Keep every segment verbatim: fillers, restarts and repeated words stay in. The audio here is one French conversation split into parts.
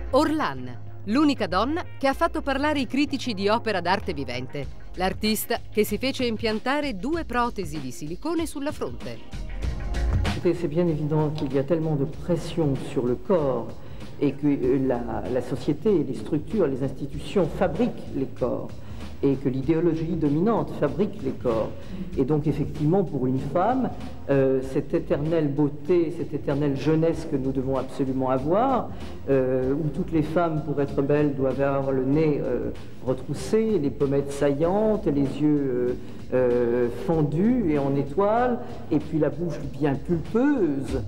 Orlan, l'unica donna che ha fatto parlare i critici di opera d'arte vivente, l'artista che si fece impiantare due protesi di silicone sulla fronte. C'est bien évident qu'il y a tellement de pression sur le corps et que la, la société, les structures, les institutions fabriquent les corps et que l'idéologie dominante fabrique les corps. Et donc effectivement pour une femme, euh, cette éternelle beauté, cette éternelle jeunesse que nous devons absolument avoir, euh, où toutes les femmes pour être belles doivent avoir le nez euh, retroussé, les pommettes saillantes, les yeux euh, euh, fendus et en étoile, et puis la bouche bien pulpeuse.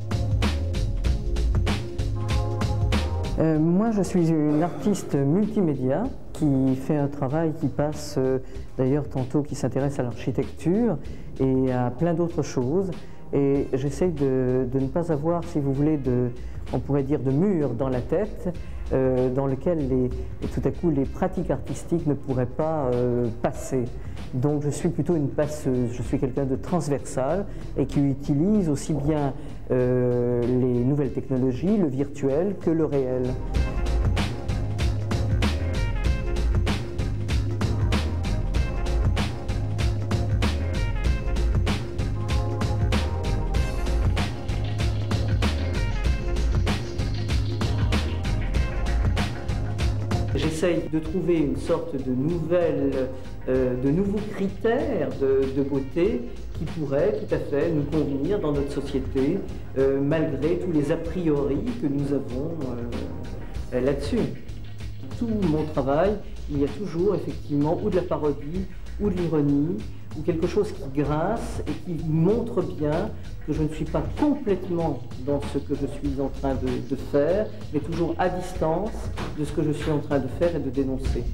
Euh, moi je suis une artiste multimédia qui fait un travail qui passe euh, d'ailleurs tantôt qui s'intéresse à l'architecture et à plein d'autres choses. Et j'essaye de, de ne pas avoir, si vous voulez, de, on pourrait dire de mur dans la tête, euh, dans lequel les, tout à coup les pratiques artistiques ne pourraient pas euh, passer. Donc je suis plutôt une passeuse, je suis quelqu'un de transversal et qui utilise aussi bien euh, les nouvelles technologies, le virtuel, que le réel. J'essaye de trouver une sorte de, nouvelle, euh, de nouveaux critères de, de beauté qui pourraient tout à fait nous convenir dans notre société, euh, malgré tous les a priori que nous avons euh, là-dessus. Tout mon travail, il y a toujours effectivement ou de la parodie, ou de l'ironie, ou quelque chose qui grince et qui montre bien que je ne suis pas complètement dans ce que je suis en train de, de faire, mais toujours à distance de ce que je suis en train de faire et de dénoncer.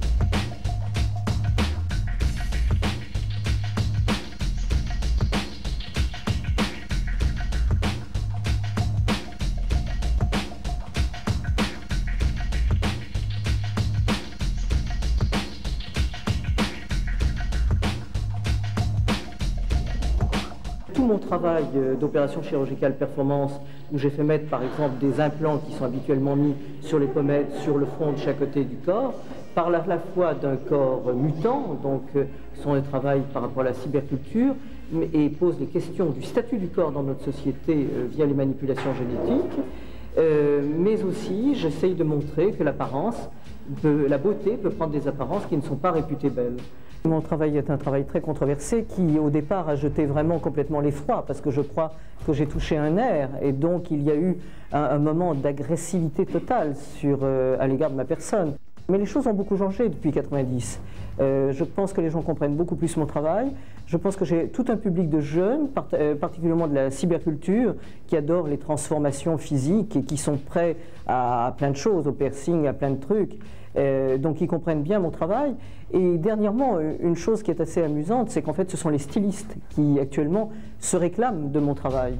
Tout mon travail d'opération chirurgicale performance, où j'ai fait mettre par exemple des implants qui sont habituellement mis sur les pommettes, sur le front de chaque côté du corps, parle à la fois d'un corps mutant, donc sont un travail par rapport à la cyberculture, et pose les questions du statut du corps dans notre société via les manipulations génétiques, euh, mais aussi j'essaye de montrer que l'apparence, la beauté peut prendre des apparences qui ne sont pas réputées belles. Mon travail est un travail très controversé qui, au départ, a jeté vraiment complètement l'effroi parce que je crois que j'ai touché un nerf et donc il y a eu un, un moment d'agressivité totale sur, euh, à l'égard de ma personne. Mais les choses ont beaucoup changé depuis quatre-vingt-dix. Euh, je pense que les gens comprennent beaucoup plus mon travail. Je pense que j'ai tout un public de jeunes, part euh, particulièrement de la cyberculture, qui adorent les transformations physiques et qui sont prêts à, à plein de choses, au piercing, à plein de trucs. Euh, donc ils comprennent bien mon travail. Et dernièrement, une chose qui est assez amusante, c'est qu'en fait ce sont les stylistes qui actuellement se réclament de mon travail.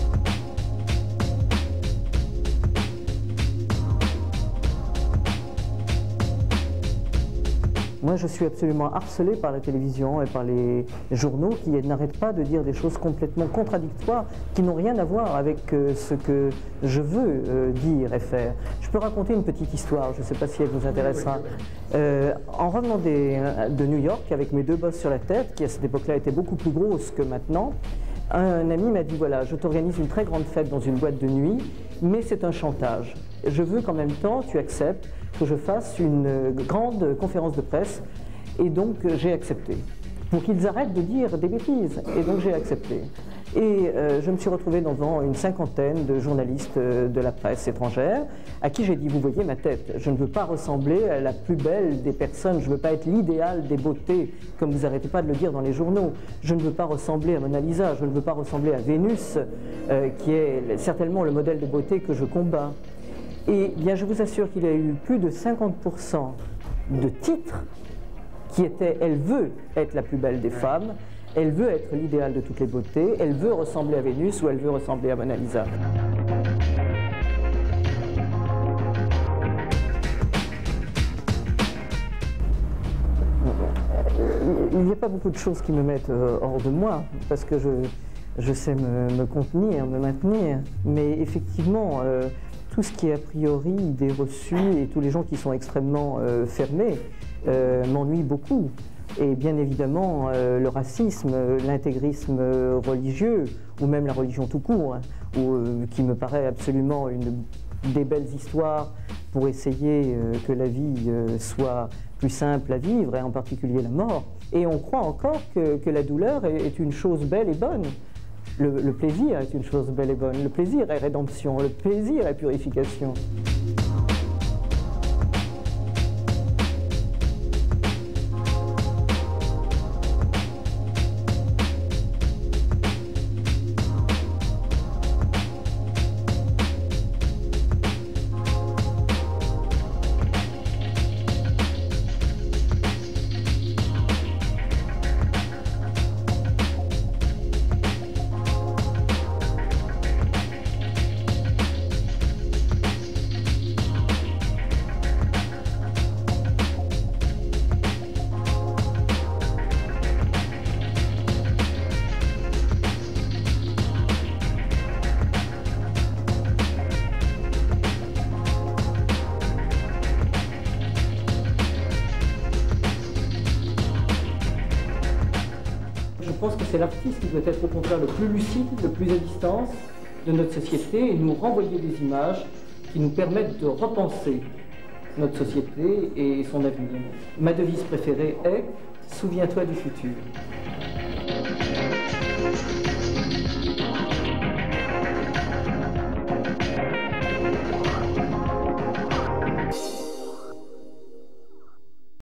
Moi, je suis absolument harcelé par la télévision et par les journaux qui n'arrêtent pas de dire des choses complètement contradictoires qui n'ont rien à voir avec euh, ce que je veux euh, dire et faire. Je peux raconter une petite histoire, je ne sais pas si elle vous intéressera. Euh, en revenant des, de New York avec mes deux bosses sur la tête, qui à cette époque-là étaient beaucoup plus grosses que maintenant, un ami m'a dit voilà, je t'organise une très grande fête dans une boîte de nuit, mais c'est un chantage. Je veux qu'en même temps tu acceptes que je fasse une grande conférence de presse et donc j'ai accepté. Pour qu'ils arrêtent de dire des bêtises et donc j'ai accepté. Et euh, je me suis retrouvé devant une cinquantaine de journalistes de la presse étrangère à qui j'ai dit vous voyez ma tête, je ne veux pas ressembler à la plus belle des personnes, je ne veux pas être l'idéal des beautés comme vous n'arrêtez pas de le dire dans les journaux, je ne veux pas ressembler à Mona Lisa, je ne veux pas ressembler à Vénus euh, qui est certainement le modèle de beauté que je combats. Et bien, je vous assure qu'il y a eu plus de cinquante pour cent de titres qui étaient « Elle veut être la plus belle des femmes »,« Elle veut être l'idéal de toutes les beautés »,« Elle veut ressembler à Vénus » ou « Elle veut ressembler à Mona Lisa ». Il n'y a pas beaucoup de choses qui me mettent hors de moi, parce que je, je sais me, me contenir, me maintenir, mais effectivement, euh, tout ce qui est a priori idées reçues et tous les gens qui sont extrêmement euh, fermés euh, m'ennuient beaucoup. Et bien évidemment, euh, le racisme, l'intégrisme religieux, ou même la religion tout court, hein, où, euh, qui me paraît absolument une des belles histoires pour essayer euh, que la vie euh, soit plus simple à vivre, et en particulier la mort. Et on croit encore que, que la douleur est, est une chose belle et bonne. Le, le plaisir est une chose belle et bonne. Le plaisir est rédemption, le plaisir est purification. Je pense que c'est l'artiste qui doit être au contraire le plus lucide, le plus à distance de notre société et nous renvoyer des images qui nous permettent de repenser notre société et son avenir. Ma devise préférée est « Souviens-toi du futur ».